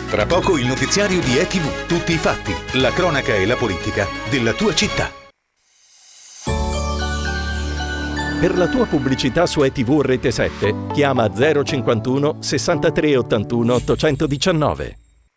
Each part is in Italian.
Tra poco il notiziario di ETV. Tutti i fatti, la cronaca e la politica della tua città. Per la tua pubblicità su ETV Rete 7, chiama 051 63 81 819.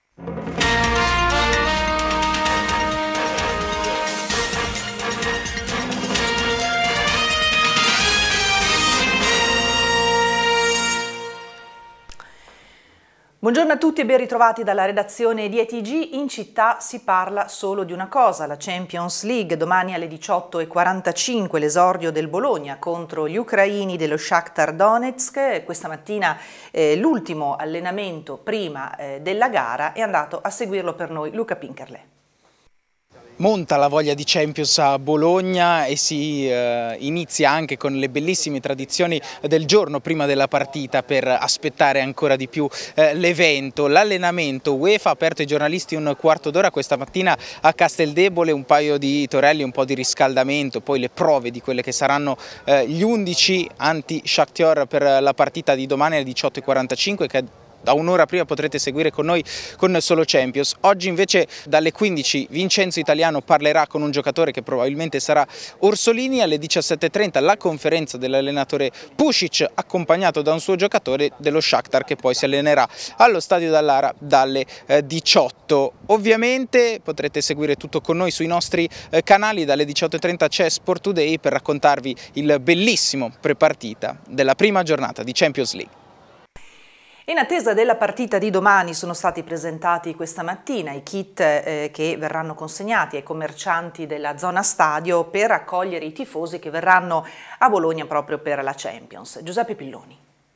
Buongiorno a tutti e ben ritrovati dalla redazione di ETG. In città si parla solo di una cosa, la Champions League. Domani alle 18:45 l'esordio del Bologna contro gli ucraini dello Shakhtar Donetsk. Questa mattina l'ultimo allenamento prima della gara è andato a seguirlo per noi Luca Pinkerle. Monta la voglia di Champions a Bologna e si inizia anche con le bellissime tradizioni del giorno prima della partita per aspettare ancora di più l'evento. L'allenamento UEFA ha aperto ai giornalisti un quarto d'ora questa mattina a Casteldebole, un paio di torelli, un po' di riscaldamento, poi le prove di quelle che saranno gli 11 anti-Shakhtar per la partita di domani alle 18:45 che da un'ora prima potrete seguire con noi con Solo Champions. Oggi invece dalle 15 Vincenzo Italiano parlerà con un giocatore che probabilmente sarà Orsolini. Alle 17:30 la conferenza dell'allenatore Pušić accompagnato da un suo giocatore dello Shakhtar che poi si allenerà allo stadio Dallara dalle 18. Ovviamente potrete seguire tutto con noi sui nostri canali. Dalle 18:30 c'è Sport Today per raccontarvi il bellissimo prepartita della prima giornata di Champions League. In attesa della partita di domani sono stati presentati questa mattina i kit che verranno consegnati ai commercianti della zona stadio per accogliere i tifosi che verranno a Bologna proprio per la Champions. Giuseppe Pilloni.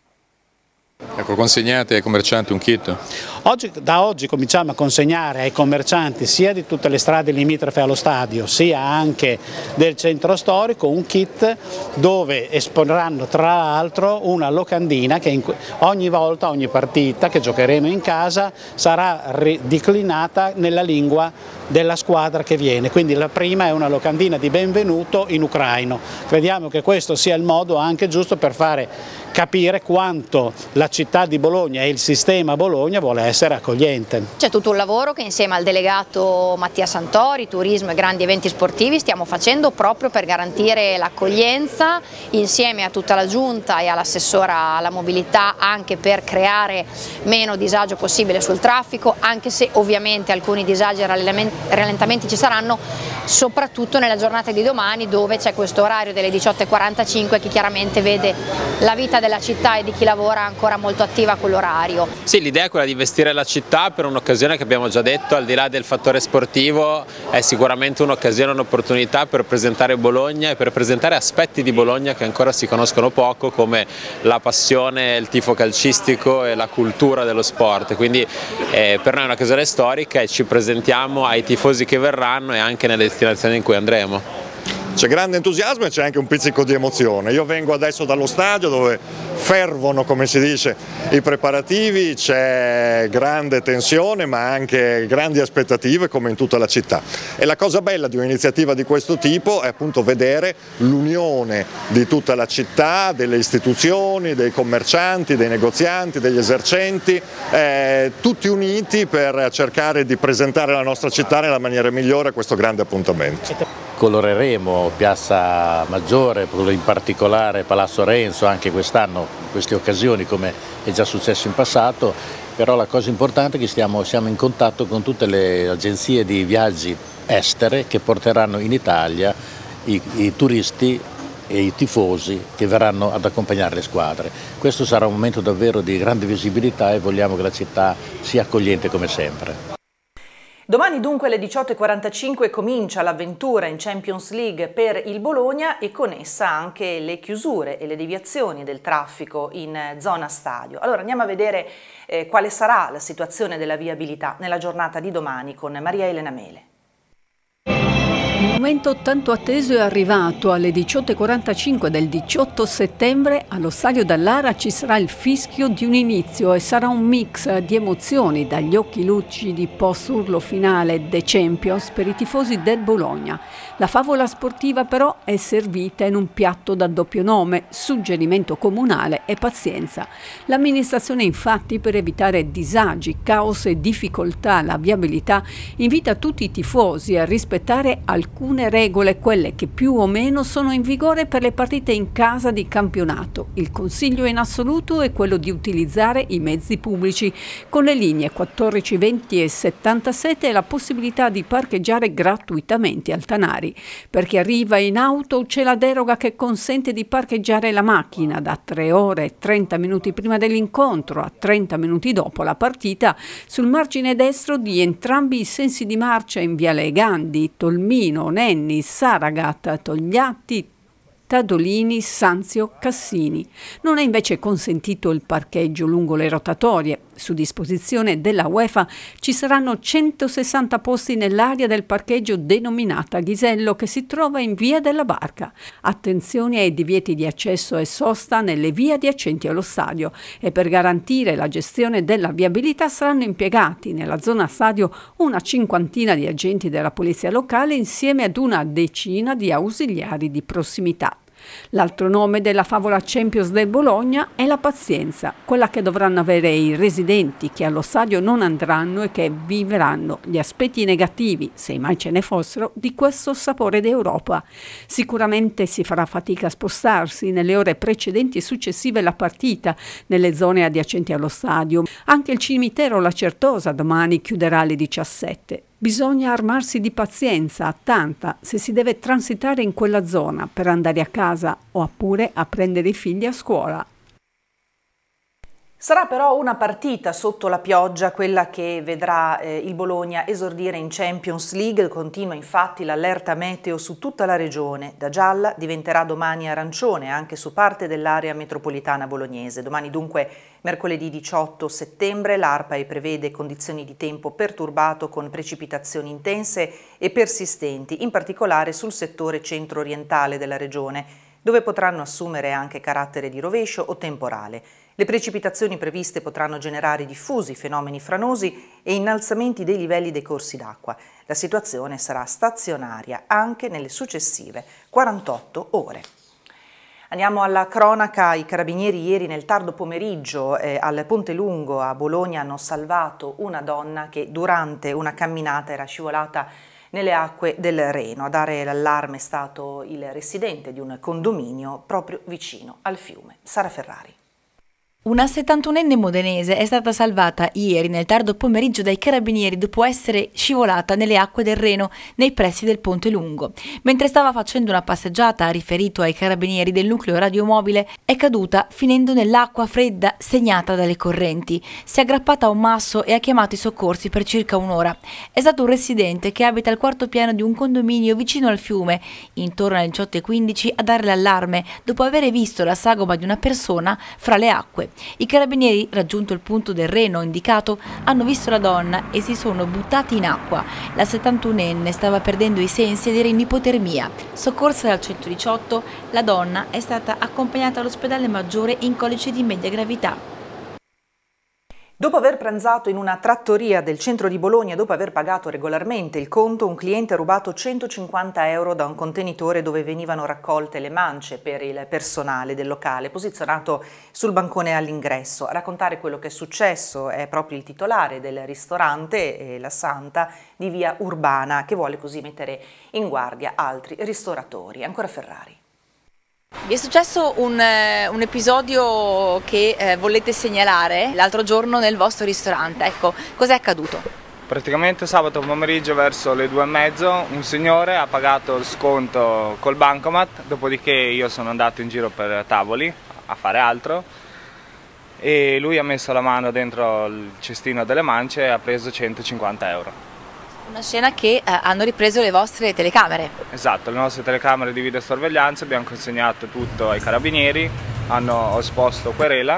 Ecco, consegnate ai commercianti un kit? Da oggi cominciamo a consegnare ai commercianti sia di tutte le strade limitrofe allo stadio sia anche del centro storico un kit dove esporranno tra l'altro una locandina che ogni volta, ogni partita che giocheremo in casa sarà declinata nella lingua della squadra che viene, quindi la prima è una locandina di benvenuto in ucraino. Crediamo che questo sia il modo anche giusto per fare capire quanto la città di Bologna e il sistema Bologna vuole essere accogliente. C'è tutto un lavoro che insieme al delegato Mattia Santori, turismo e grandi eventi sportivi stiamo facendo proprio per garantire l'accoglienza insieme a tutta la giunta e all'assessora alla mobilità, anche per creare meno disagio possibile sul traffico, anche se ovviamente alcuni disagi e rallentamenti ci saranno, soprattutto nella giornata di domani dove c'è questo orario delle 18:45 che chiaramente vede la vita della città e di chi lavora ancora molto attiva a quell'orario. Sì, l'idea è quella di investire la città per un'occasione che abbiamo già detto, al di là del fattore sportivo, è sicuramente un'occasione, un'opportunità per presentare Bologna e per presentare aspetti di Bologna che ancora si conoscono poco, come la passione, il tifo calcistico e la cultura dello sport. Quindi per noi è un'occasione storica e ci presentiamo ai tifosi che verranno e anche nelle destinazioni in cui andremo. C'è grande entusiasmo e c'è anche un pizzico di emozione. Io vengo adesso dallo stadio dove fervono, come si dice, i preparativi, c'è grande tensione ma anche grandi aspettative come in tutta la città. E la cosa bella di un'iniziativa di questo tipo è appunto vedere l'unione di tutta la città, delle istituzioni, dei commercianti, dei negozianti, degli esercenti, tutti uniti per cercare di presentare la nostra città nella maniera migliore a questo grande appuntamento. Coloreremo Piazza Maggiore, in particolare Palazzo Renzo anche quest'anno, in queste occasioni come è già successo in passato, però la cosa importante è che siamo in contatto con tutte le agenzie di viaggi estere che porteranno in Italia i turisti e i tifosi che verranno ad accompagnare le squadre. Questo sarà un momento davvero di grande visibilità e vogliamo che la città sia accogliente come sempre. Domani dunque alle 18:45 comincia l'avventura in Champions League per il Bologna e con essa anche le chiusure e le deviazioni del traffico in zona stadio. Allora andiamo a vedere quale sarà la situazione della viabilità nella giornata di domani con Maria Elena Mele. Il momento tanto atteso è arrivato. Alle 18:45 del 18 settembre allo Stadio Dallara ci sarà il fischio di un inizio e sarà un mix di emozioni, dagli occhi lucidi post urlo finale The Champions per i tifosi del Bologna. La favola sportiva però è servita in un piatto da doppio nome, suggerimento comunale e pazienza. L'amministrazione infatti, per evitare disagi, caos e difficoltà alla viabilità, invita tutti i tifosi a rispettare alcune regole, quelle che più o meno sono in vigore per le partite in casa di campionato. Il consiglio in assoluto è quello di utilizzare i mezzi pubblici con le linee 14, 20 e 77 e la possibilità di parcheggiare gratuitamente al Tanari. Per chi arriva in auto c'è la deroga che consente di parcheggiare la macchina da 3 ore e 30 minuti prima dell'incontro a 30 minuti dopo la partita sul margine destro di entrambi i sensi di marcia in Viale Gandhi, Tolmino, Nenni, Saragat, Togliatti, Tadolini, Sanzio, Cassini. Non è invece consentito il parcheggio lungo le rotatorie. Su disposizione della UEFA ci saranno 160 posti nell'area del parcheggio denominata Ghisello, che si trova in Via della Barca. Attenzione ai divieti di accesso e sosta nelle vie adiacenti allo stadio e per garantire la gestione della viabilità saranno impiegati nella zona stadio una cinquantina di agenti della polizia locale insieme ad una decina di ausiliari di prossimità. L'altro nome della favola Champions del Bologna è la pazienza, quella che dovranno avere i residenti che allo stadio non andranno e che viveranno gli aspetti negativi, se mai ce ne fossero, di questo sapore d'Europa. Sicuramente si farà fatica a spostarsi nelle ore precedenti e successive alla partita, nelle zone adiacenti allo stadio. Anche il cimitero La Certosa domani chiuderà alle 17. Bisogna armarsi di pazienza, tanta, se si deve transitare in quella zona per andare a casa oppure a prendere i figli a scuola. Sarà però una partita sotto la pioggia quella che vedrà il Bologna esordire in Champions League. Continua infatti l'allerta meteo su tutta la regione. Da gialla diventerà domani arancione anche su parte dell'area metropolitana bolognese. Domani dunque, mercoledì 18 settembre, l'ARPAE prevede condizioni di tempo perturbato con precipitazioni intense e persistenti, in particolare sul settore centro-orientale della regione, dove potranno assumere anche carattere di rovescio o temporale. Le precipitazioni previste potranno generare diffusi fenomeni franosi e innalzamenti dei livelli dei corsi d'acqua. La situazione sarà stazionaria anche nelle successive 48 ore. Andiamo alla cronaca. I carabinieri ieri nel tardo pomeriggio al Ponte Lungo a Bologna hanno salvato una donna che durante una camminata era scivolata nelle acque del Reno. A dare l'allarme è stato il residente di un condominio proprio vicino al fiume. Sara Ferrari. Una 71enne modenese è stata salvata ieri nel tardo pomeriggio dai carabinieri dopo essere scivolata nelle acque del Reno nei pressi del Ponte Lungo. Mentre stava facendo una passeggiata, ha riferito ai carabinieri del nucleo radiomobile, è caduta finendo nell'acqua fredda segnata dalle correnti. Si è aggrappata a un masso e ha chiamato i soccorsi per circa un'ora. È stato un residente che abita al quarto piano di un condominio vicino al fiume, intorno alle 18:15, a dare l'allarme dopo aver visto la sagoma di una persona fra le acque. I carabinieri, raggiunto il punto del Reno indicato, hanno visto la donna e si sono buttati in acqua. La 71enne stava perdendo i sensi ed era in ipotermia. Soccorsa dal 118, la donna è stata accompagnata all'ospedale Maggiore in colice di media gravità. Dopo aver pranzato in una trattoria del centro di Bologna e dopo aver pagato regolarmente il conto, un cliente ha rubato 150 euro da un contenitore dove venivano raccolte le mance per il personale del locale, posizionato sul bancone all'ingresso. A raccontare quello che è successo è proprio il titolare del ristorante, La Santa, di via Urbana, che vuole così mettere in guardia altri ristoratori. Ancora Ferrari. Vi è successo un episodio che volete segnalare l'altro giorno nel vostro ristorante, ecco, cos'è accaduto? Praticamente sabato pomeriggio verso le 2:30 un signore ha pagato il sconto col bancomat, dopodiché io sono andato in giro per tavoli a fare altro e lui ha messo la mano dentro il cestino delle mance e ha preso 150 euro. Una scena che hanno ripreso le vostre telecamere. Esatto, le nostre telecamere di videosorveglianza, abbiamo consegnato tutto ai carabinieri, ho esposto querela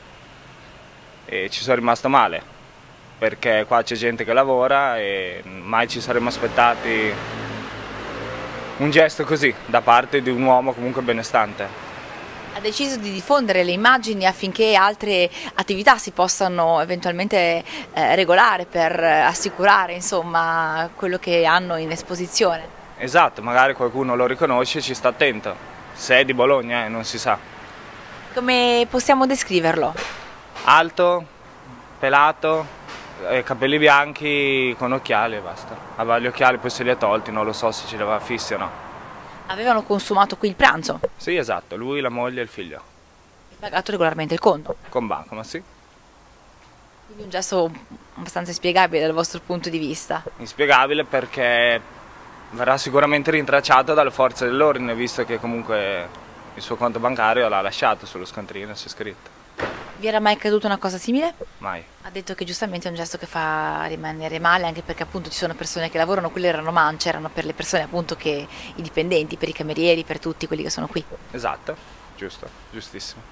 e ci sono rimasto male, perché qua c'è gente che lavora e mai ci saremmo aspettati un gesto così da parte di un uomo comunque benestante. Ha deciso di diffondere le immagini affinché altre attività si possano eventualmente regolare per assicurare, insomma, quello che hanno in esposizione. Esatto, magari qualcuno lo riconosce e ci sta attento. Se è di Bologna non si sa. Come possiamo descriverlo? Alto, pelato, capelli bianchi con occhiali e basta. Aveva gli occhiali, poi se li ha tolti, non lo so se ce li aveva fissi o no. Avevano consumato qui il pranzo? Sì, esatto, lui, la moglie e il figlio. E pagato regolarmente il conto? Con bancomat, sì. Quindi un gesto abbastanza inspiegabile dal vostro punto di vista. Inspiegabile perché verrà sicuramente rintracciato dalle forze dell'ordine, visto che comunque il suo conto bancario l'ha lasciato sullo scontrino, c'è scritto. Vi era mai accaduto una cosa simile? Mai. Ha detto che giustamente è un gesto che fa rimanere male, anche perché appunto ci sono persone che lavorano, quelle erano mance, erano per le persone appunto che i dipendenti, per i camerieri, per tutti quelli che sono qui. Esatto, giusto, giustissimo.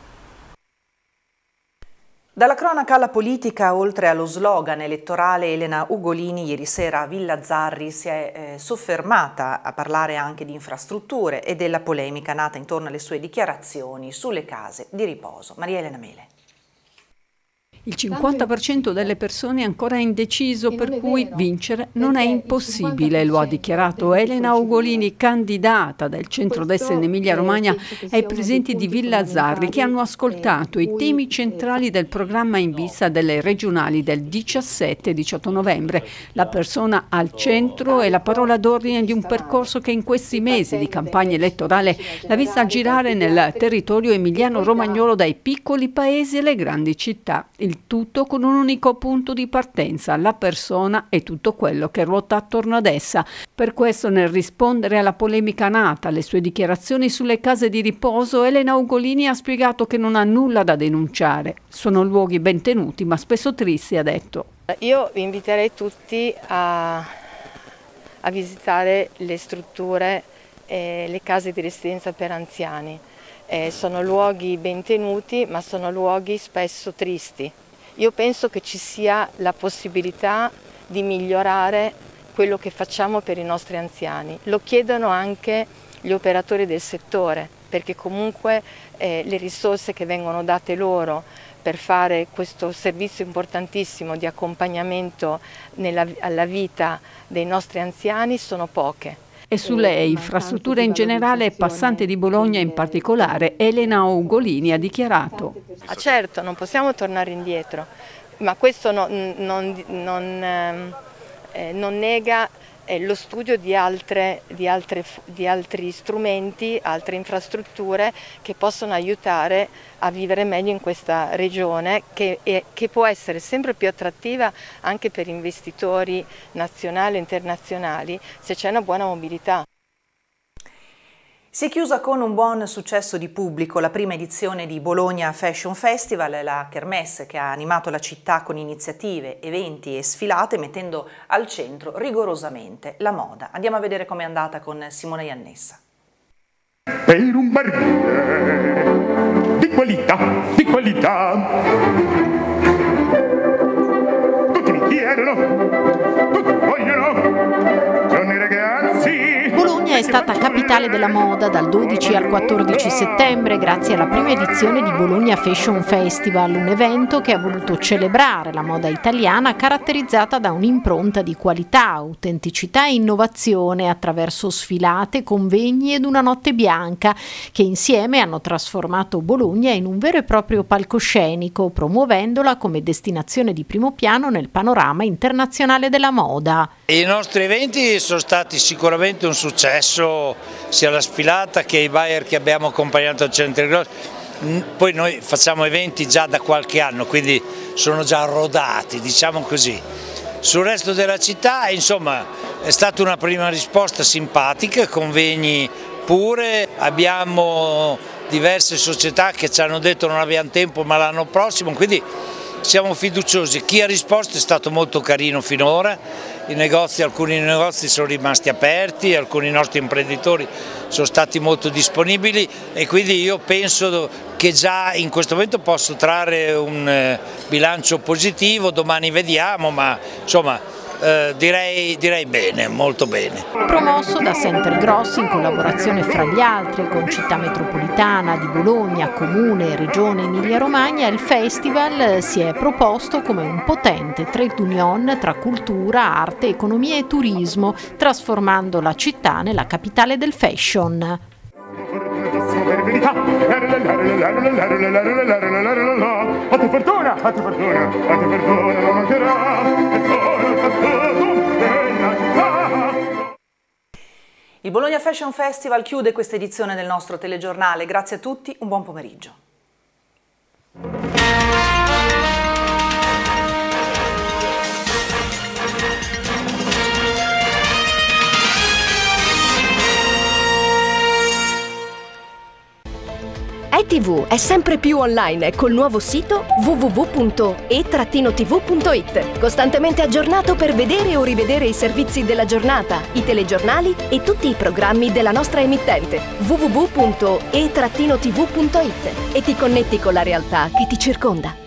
Dalla cronaca alla politica, oltre allo slogan elettorale, Elena Ugolini ieri sera a Villa Zarri si è soffermata a parlare anche di infrastrutture e della polemica nata intorno alle sue dichiarazioni sulle case di riposo. Maria Elena Mele. Il 50% delle persone è ancora indeciso, per cui vincere non è impossibile, lo ha dichiarato Elena Ugolini, candidata del centrodestra in Emilia-Romagna, ai presenti di Villa Zarri, che hanno ascoltato i temi centrali del programma in vista delle regionali del 17 e 18 novembre. La persona al centro è la parola d'ordine di un percorso che in questi mesi di campagna elettorale l'ha vista girare nel territorio emiliano-romagnolo dai piccoli paesi alle grandi città. Il tutto con un unico punto di partenza, la persona e tutto quello che ruota attorno ad essa. Per questo, nel rispondere alla polemica nata alle sue dichiarazioni sulle case di riposo, Elena Ugolini ha spiegato che non ha nulla da denunciare. Sono luoghi ben tenuti, ma spesso tristi, ha detto. Io vi inviterei tutti a visitare le strutture, le case di residenza per anziani. Sono luoghi ben tenuti, ma sono luoghi spesso tristi. Io penso che ci sia la possibilità di migliorare quello che facciamo per i nostri anziani. Lo chiedono anche gli operatori del settore, perché comunque le risorse che vengono date loro per fare questo servizio importantissimo di accompagnamento alla vita dei nostri anziani sono poche. E su lei, infrastrutture in generale e Passante di Bologna in particolare, Elena Ugolini ha dichiarato. Certo, non possiamo tornare indietro, ma questo non nega lo studio di altri strumenti, altre infrastrutture che possono aiutare a vivere meglio in questa regione che può essere sempre più attrattiva anche per investitori nazionali e internazionali se c'è una buona mobilità. Si è chiusa con un buon successo di pubblico la prima edizione di Bologna Fashion Festival, la kermesse che ha animato la città con iniziative, eventi e sfilate, mettendo al centro rigorosamente la moda. Andiamo a vedere com'è andata con Simona Iannessa. Per un barile di qualità, tutti mi chiedono, tutti vogliono, sono i ragazzi. Bologna è stata capitale della moda dal 12 al 14 settembre grazie alla prima edizione di Bologna Fashion Festival, un evento che ha voluto celebrare la moda italiana caratterizzata da un'impronta di qualità, autenticità e innovazione attraverso sfilate, convegni ed una notte bianca che insieme hanno trasformato Bologna in un vero e proprio palcoscenico, promuovendola come destinazione di primo piano nel panorama internazionale della moda. I nostri eventi sono stati sicuramente un successo, sia la sfilata che i buyer che abbiamo accompagnato al centro di poi noi facciamo eventi già da qualche anno, quindi sono già rodati, diciamo così. Sul resto della città, insomma, è stata una prima risposta simpatica, convegni pure, abbiamo diverse società che ci hanno detto non abbiamo tempo ma l'anno prossimo, quindi siamo fiduciosi. Chi ha risposto è stato molto carino finora. Alcuni negozi sono rimasti aperti, alcuni nostri imprenditori sono stati molto disponibili e quindi io penso che già in questo momento posso trarre un bilancio positivo, domani vediamo, ma insomma direi bene, molto bene. Promosso da Center Gross in collaborazione fra gli altri con Città Metropolitana di Bologna, Comune e Regione Emilia-Romagna, il festival si è proposto come un potente trade union tra cultura, arte, economia e turismo, trasformando la città nella capitale del fashion. Il Bologna Fashion Festival chiude questa edizione del nostro telegiornale. Grazie a tutti, un buon pomeriggio. ETV è sempre più online col nuovo sito www.e-tv.it, costantemente aggiornato per vedere o rivedere i servizi della giornata, i telegiornali e tutti i programmi della nostra emittente www.e-tv.it e ti connetti con la realtà che ti circonda.